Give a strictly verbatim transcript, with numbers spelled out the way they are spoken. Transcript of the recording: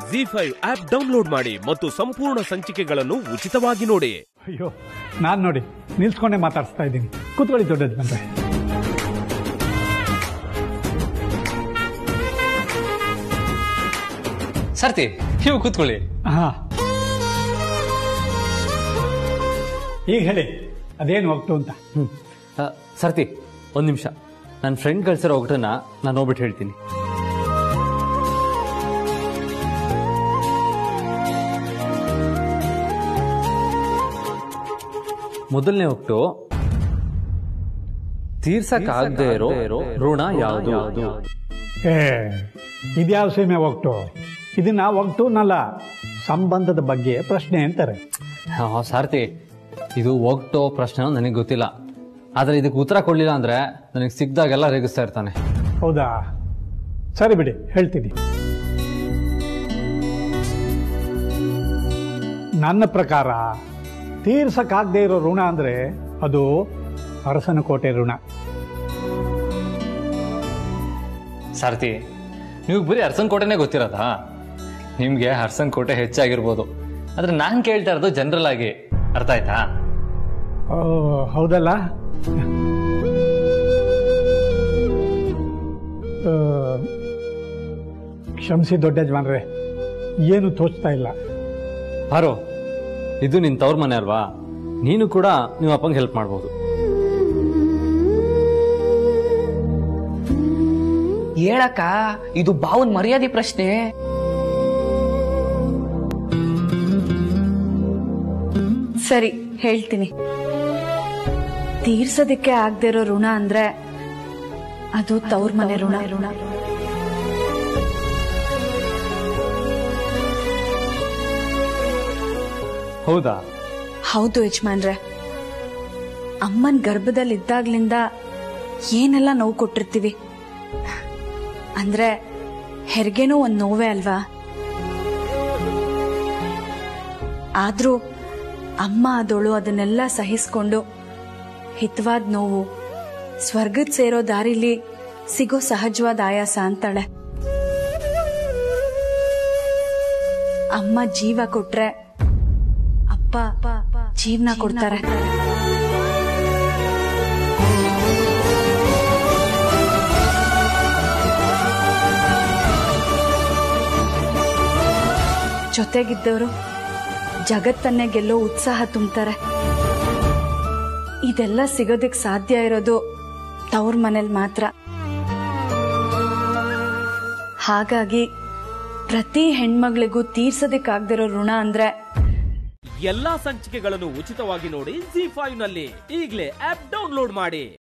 G five app download ಮಾಡಿ ಮತ್ತು ಸಂಪೂರ್ಣ ಸಂಚಿಕೆಗಳನ್ನು ಉಚಿತವಾಗಿ ನೋಡಿ. ಅಯ್ಯೋ, ನಾನ್ ನೋಡಿ ನಿಲ್ಸ್ಕೊಂಡೆ ಮಾತಾಡ್ಸ್ತಾ ಇದ್ದೀನಿ. ಕೂತ್ಕೊಳ್ಳಿ ದೊಡ್ಡದ್ ಬಂದ್ರೆ. ಸರ್ತಿ, ನೀವು ಕೂತ್ಕೊಳ್ಳಿ. ಹಾ, ಈಗ ಹೇಳಿ ಅದೇನು ಹೋಗ್ತು ಅಂತ. ಹ್ಮ್ ಸರ್ತಿ, ಒಂದ್ ನಿಮಿಷ. ನನ್ನ ಫ್ರೆಂಡ್ ಕಳ್ಸಿರೋ ಒಗ್ಗಟನ್ನ ನಾನು ಹೋಗ್ಬಿಟ್ಟು ಹೇಳ್ತೀನಿ. ಮೊದಲನೇ ಒಟ್ಟು, ತೀರ್ಸಕ್ಕಾಗದೇ ಇರೋ ಋಣ ಯಾವುದು? ಏ, ಇದ್ಯಾವ ಸೀಮೆ ಒಗ್ಟು? ಇದನ್ನ ಒಗ್ಟು ನಲ್ಲ, ಸಂಬಂಧದ ಬಗ್ಗೆ ಪ್ರಶ್ನೆ ಅಂತಾರೆ. ಹಾ ಸಾರ್ತಿ, ಇದು ಒಗ್ಟೋ ಪ್ರಶ್ನೆ ನನಗೆ ಗೊತ್ತಿಲ್ಲ. ಆದ್ರೆ ಇದಕ್ಕೆ ಉತ್ತರ ಕೊಡ್ಲಿಲ್ಲ ಅಂದ್ರೆ ನನಗೆ ಸಿಕ್ದಾಗೆಲ್ಲ ರೇಗಿಸ್ತಾ ಇರ್ತಾನೆ. ಹೌದಾ? ಸರಿ ಬಿಡಿ, ಹೇಳ್ತೀನಿ. ನನ್ನ ಪ್ರಕಾರ ತೀರ್ಸಕ್ಕಾಗದೇ ಇರೋ ಋಣ ಅಂದ್ರೆ ಅದು ಅರಸನ ಕೋಟೆ ಋಣ. ಸಾರ್ತಿ, ನೀವು ಬರೀ ಅರಸನ್ ಕೋಟೆನೇ ಗೊತ್ತಿರೋದಾ? ನಿಮ್ಗೆ ಅರಸನ್ ಕೋಟೆ ಹೆಚ್ಚಾಗಿರ್ಬೋದು, ಆದ್ರೆ ನಾನ್ ಕೇಳ್ತಾ ಇರೋದು ಜನರಲ್ ಆಗಿ. ಅರ್ಥ ಆಯ್ತಾ? ಹೌದಲ್ಲ. ಕ್ಷಮಿಸಿ ದೊಡ್ಡ ಯಜಮಾನ್ರೆ, ಏನು ತೋಚ್ತಾ ಇಲ್ಲ. ಹಾರೋ, ಇದು ನಿನ್ ತವ್ರ ಮನೆ ಅಲ್ವಾ? ನೀನು ಕೂಡ ನೀವು ಅಪ್ಪಂಗೆ ಹೆಲ್ಪ್ ಮಾಡ್ಬೋದು. ಹೇಳಕ್ಕ, ಇದು ಬಾವನ್ ಮರ್ಯಾದೆ ಪ್ರಶ್ನೆ. ಸರಿ, ಹೇಳ್ತೀನಿ. ತೀರ್ಸೋದಕ್ಕೆ ಆಗದೆ ಇರೋ ಋಣ ಅಂದ್ರೆ ಅದು ತವ್ರ ಮನೆ ಋಣ. ಋಣ ಹೌದಾ? ಹೌದು ಯಜಮಾನ್ರೆ. ಅಮ್ಮನ್ ಗರ್ಭದಲ್ಲಿ ಇದ್ದಾಗ್ಲಿಂದ ಏನೆಲ್ಲ ನೋವು ಕೊಟ್ಟಿರ್ತೀವಿ. ಅಂದ್ರೆ ಹೆರಿಗೆನೂ ಒಂದ್ ನೋವೇ ಅಲ್ವಾ? ಆದ್ರೂ ಅಮ್ಮ ಆದೋಳು ಅದನ್ನೆಲ್ಲ ಸಹಿಸ್ಕೊಂಡು ಹಿತವಾದ ನೋವು, ಸ್ವರ್ಗದ ಸೇರೋ ದಾರಿಲಿ ಸಿಗೋ ಸಹಜವಾದ ಆಯಾಸ ಅಂತಾಳೆ. ಅಮ್ಮ ಜೀವ ಕೊಟ್ರೆ ಅಪ್ಪ ಜೀವನ ಕೊಡ್ತಾರೆ. ಜೊತೆಗಿದ್ದವರು ಜಗತ್ತನ್ನೇ ಗೆಲ್ಲೋ ಉತ್ಸಾಹ ತುಂಬ್ತಾರೆ. ಇದೆಲ್ಲ ಸಿಗೋದಕ್ಕೆ ಸಾಧ್ಯ ಇರೋದು ತವ್ರ ಮನೇಲಿ ಮಾತ್ರ. ಹಾಗಾಗಿ ಪ್ರತಿ ಹೆಣ್ಮಗಳಿಗೂ ತೀರ್ಸೋದಕ್ಕಾಗದಿರೋ ಋಣ ಅಂದ್ರೆ. ಎಲ್ಲಾ ಸಂಚಿಕೆಗಳನ್ನು ಉಚಿತವಾಗಿ ನೋಡಿ ಜಿ ಫೈವ್ ನಲ್ಲಿ. ಈಗಲೇ ಆಪ್ ಡೌನ್ಲೋಡ್ ಮಾಡಿ.